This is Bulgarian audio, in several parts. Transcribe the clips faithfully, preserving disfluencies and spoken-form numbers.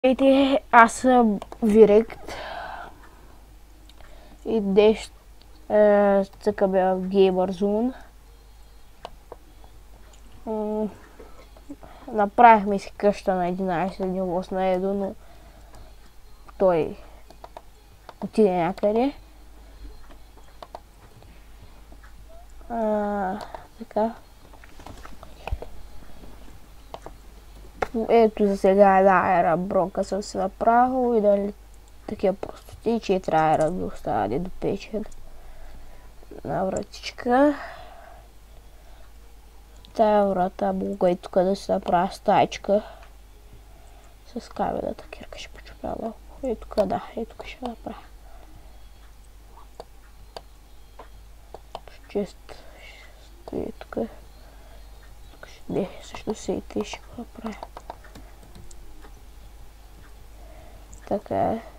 Здравейте, аз съм Вирект и днес е, цъкаме в Gamer Zone. М- Направихме си къща на единайсет ниво с Наедо, но той отиде някъде. А, така. Ето за сега една аера бронка съм си направил и дали такива простоти, четири аера ми остава да допечат на вратичка. Тая врата мога и тук да си направя стаечка с камената кирка, ще почупя малко. И тук да, и тук ще направя. Чест ще стои тук. Не, също се и те ще го направя. Така е.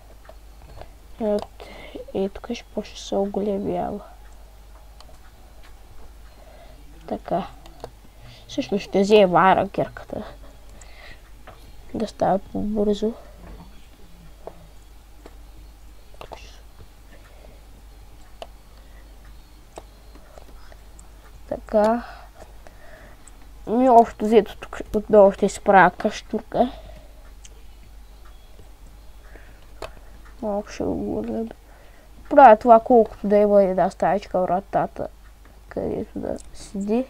И тук ще почне се оголемява. Така. Също ще взема аера кирката. Да става по-бързо. Така. И общо взето тук отново ще си правя каштурка. Малко ще го гърнем. Правя това колкото да има една стаечка в вратата, където да седи.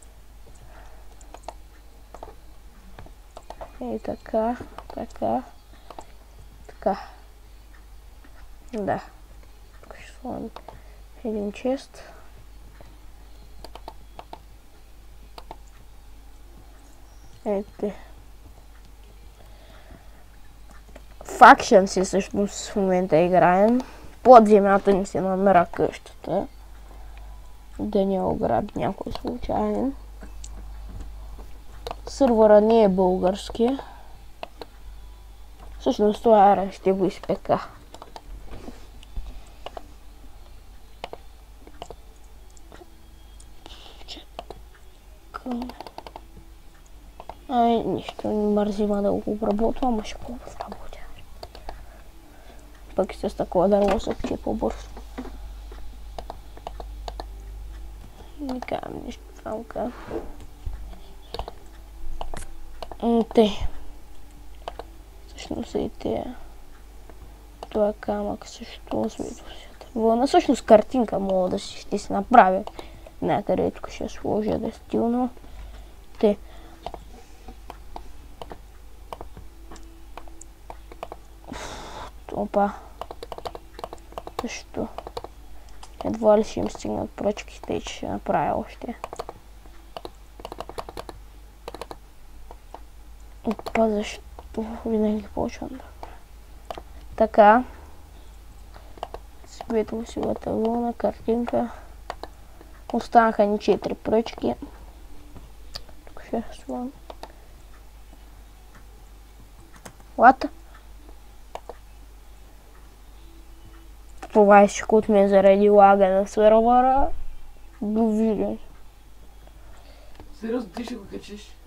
И така, така, така. Да. Тук ще сложим един чест. Ето. Faction си всъщност в момента играем. Под земята ни се намира къщата. Да не ограби някой случайен. Сървъра не е български. Всъщност това аера ще го изпека. Ай, нищо не мързима да го обработвам, ама ще го обработя. Пък и с такова дърво се пие по-бързо. Не казвам нищо фалка. Те. Всъщност и те. Това камък също светлосията. Вълна всъщност картинка мога да си ще си направя. Някъде тук ще сложа да е стилно. Те. Опа. Също. Едва ли ще им стигнат пръчките и че ще направя още. Опа, защо винаги почвам да... Така. Светло-силата вълна, картинка. Останаха ни четири пръчки. Тук ще слагам. Лата. Това е всичко от мен заради лага на сервера. Довиждане. Сериозно, ти ще го качиш?